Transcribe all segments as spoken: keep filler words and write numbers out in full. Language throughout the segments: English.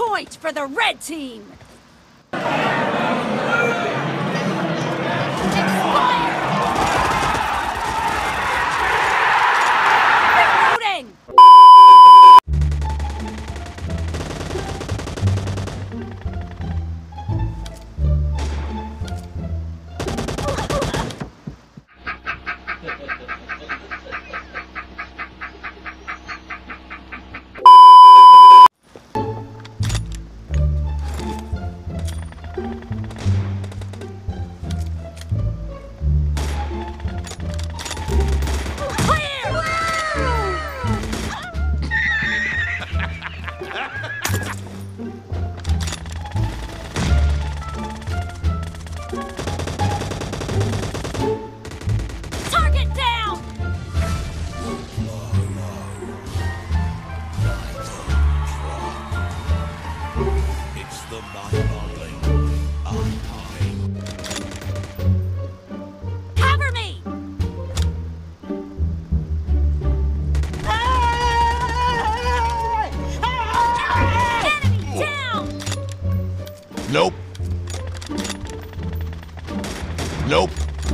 point for the red team! Nope. Nope.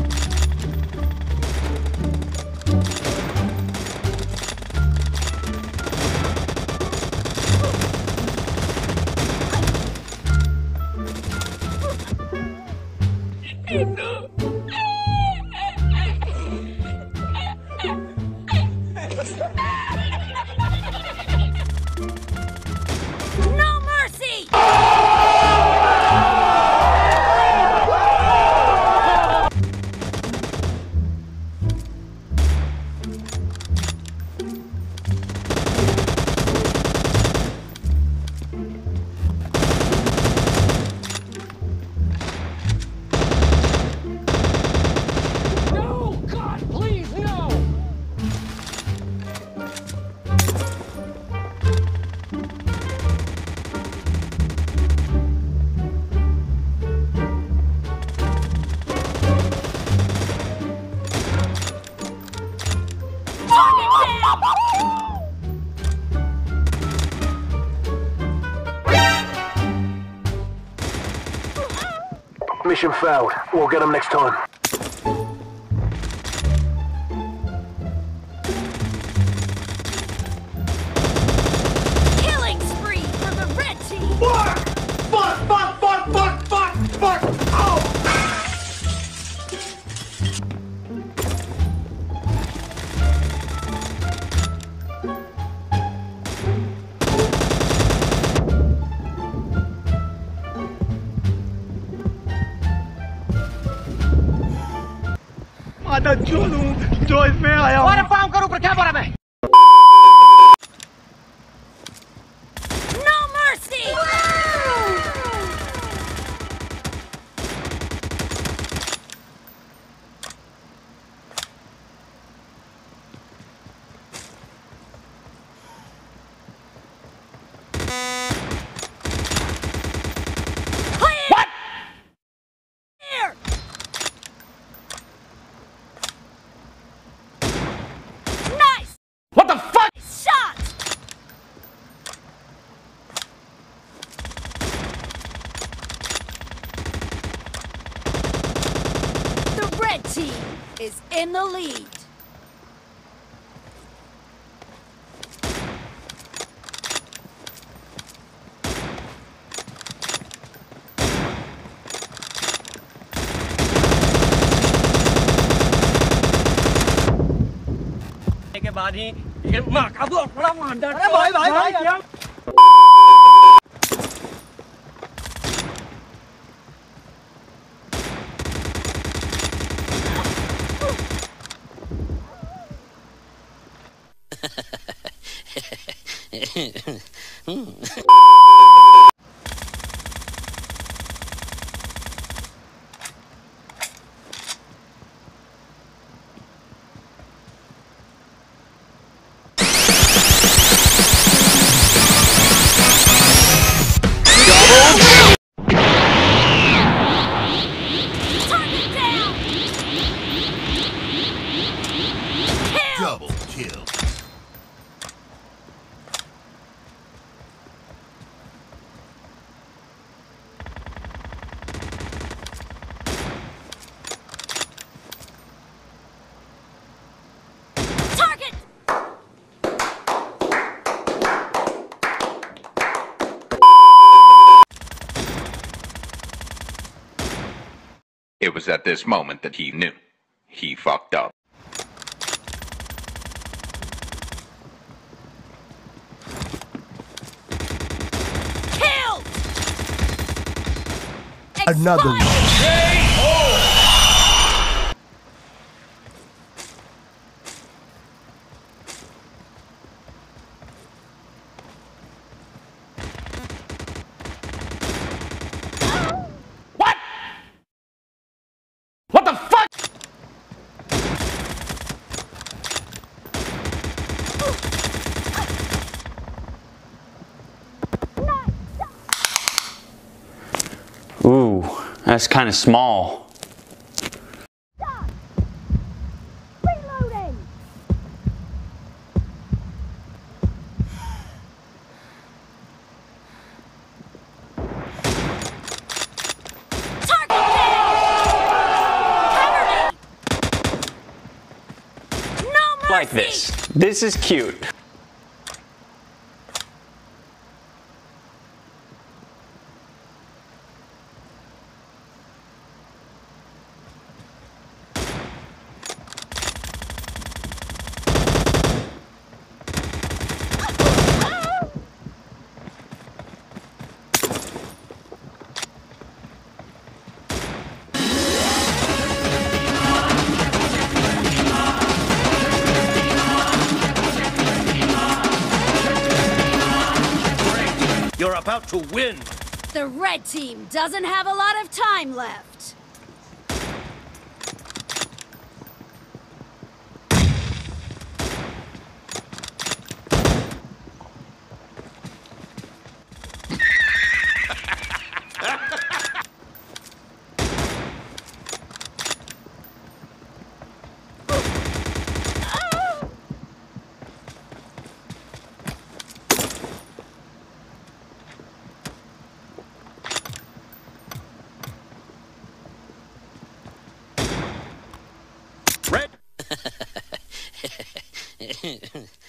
No mercy! Mission failed. We'll get them next time. Killing spree for the red team! Fuck! Fuck! Fuck! Fuck! Fuck! Fuck! Fuck! Oh! Ada chulu, joy fair आया हूँ। और farm करो पर क्या बोला मैं? No mercy! What? Here! Nice! What the fuck? Shot! The red team is in the lead. के बाद ही ये माँ का वो बड़ा मांडा। अरे भाई भाई भाई Target down! Kill! Double kill. It was at this moment that he knew. He fucked up. Killed! Another one. What? What the fuck? Ooh, that's kind of small. Reloading! Target down! Cover me! No mercy! Like this. This is cute. You're about to win. The red team doesn't have a lot of time left. Red.